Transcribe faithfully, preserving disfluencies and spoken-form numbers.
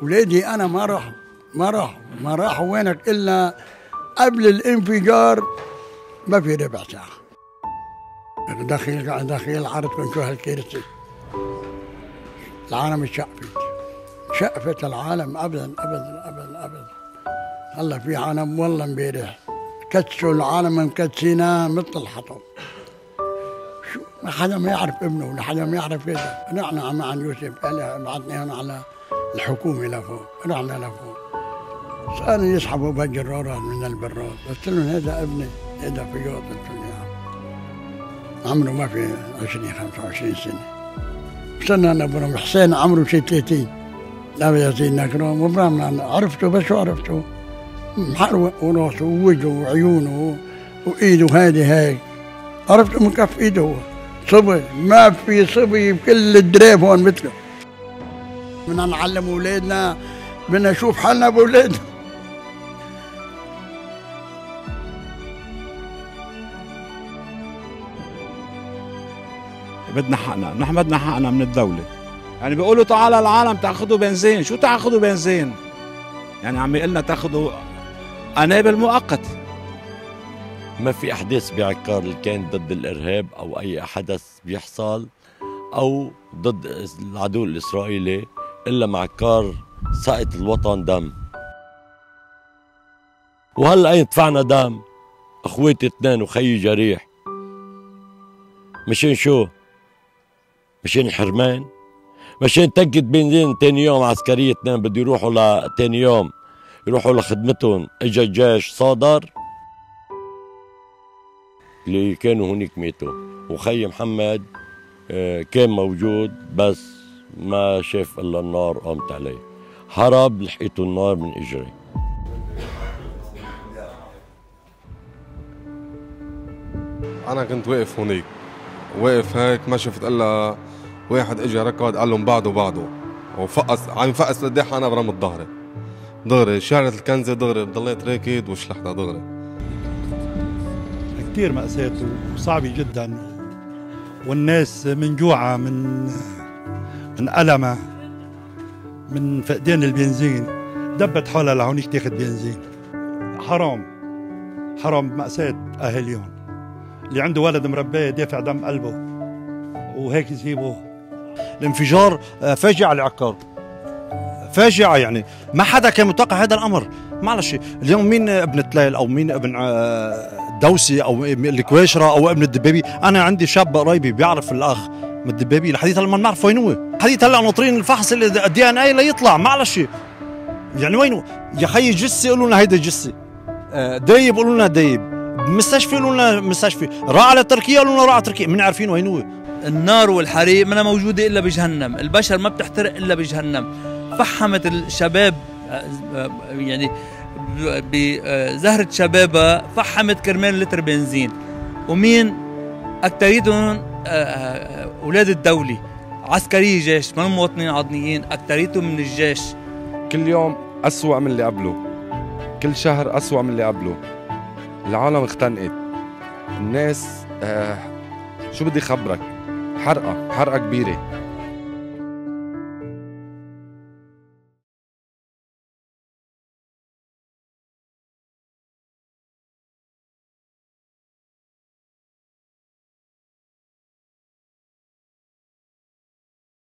ولادي أنا ما راحوا ما راحوا ما راحوا وينك إلا قبل الانفجار ما في ربع ساعة. داخل داخل العرض كنت هالكرسي العالم اتشقفت شقفت العالم أبدا أبدا أبدا أبدا. هلا في عالم والله امبارح كتسوا العالم مكتسيناه مثل الحطب. شو ما حدا ما يعرف ابنه ولا حدا ما يعرف كذا. رحنا مع يوسف قال بعثنا هون على الحكومة لفوق، رحنا لفوق صاروا يسحبوا بجرارات من البراد، قلت لهم هذا ابني هذا فياض، قلت لهم يا عمره ما في عشرين خمسة وعشرين سنة. وصلنا أنا ابن حسين عمره شي ثلاثين، لا يزيد نكرم وبرامنا عرفته بس شو عرفته؟ محروق وراسه ووجهه وعيونه وإيده هذه هيك، عرفته من كف إيده هو صبي، ما في صبي بكل الدريب هون مثله. بدنا نعلم أولادنا، بدنا نشوف حالنا بأولادنا. بدنا حقنا، نحن بدنا حقنا من الدولة. يعني بيقولوا تعالى العالم تاخذوا بنزين، شو تاخذوا بنزين؟ يعني عم يقلنا تاخذوا قنابل مؤقتة. ما في أحداث بعكار اللي كان ضد الإرهاب أو أي حدث بيحصل أو ضد العدو الإسرائيلي إلا مع عكار سقط الوطن دم. وهلا أين دفعنا دم؟ أخواتي اثنين وخيي جريح. مشان شو؟ مشان الحرمان؟ مشان تنكة بنزين تاني يوم عسكرية اثنين بده يروحوا لتاني يوم يروحوا لخدمتهم، اجا الجيش صادر اللي كانوا هونيك ماتوا، وخي محمد كان موجود بس ما شاف الا النار قامت عليه، هرب لحقته النار من اجري. انا كنت واقف هونيك واقف هيك ما شفت الا واحد اجى ركض قال لهم بعده بعده وفقس عم يفقس لقدام انا برمت ظهري دغري شعرة الكنزة دغري ضليت راكد وشلحتها دغري. كثير مأساة وصعبة جدا، والناس من جوعها من من ألمها من فقدان البنزين دبت حولها لهونيك تاخذ بنزين. حرام حرام مأساة أهاليهم اللي عنده ولد مرباه دافع دم قلبه وهيك يسيبه. الانفجار فاجعة لعكار، فاجعة يعني ما حدا كان متوقع هذا الأمر. معلش اليوم مين ابن تلال أو مين ابن دوسي أو الكويشرة أو ابن الدبابي؟ أنا عندي شاب قريبي بيعرف الأخ من الدبابي لحديث هلا ما بنعرف وين هو، حديث هلا ناطرين الفحص الدي ان اي ليطلع. معلش يعني وينه يا خيي؟ جثة يقولوا لنا هيدا جثة، دايب يقولوا لنا دايب، مستشفى يقولوا لنا مستشفى، راح على تركيا يقولوا لنا راح على تركيا، مين عارفين وين هو؟ النار والحريق ما موجودة إلا بجهنم، البشر ما بتحترق إلا بجهنم. فحمت الشباب يعني بزهرة شبابها، فحمت كرمال لتر بنزين. ومين أكتريتهم؟ أولاد الدولة، عسكري جيش، ما مواطنين عضنيين، أكتريتهم من الجيش. كل يوم أسوأ من اللي قبله، كل شهر أسوأ من اللي قبله. العالم اختنقت، الناس آه شو بدي خبرك، حرقة حرقة كبيرة.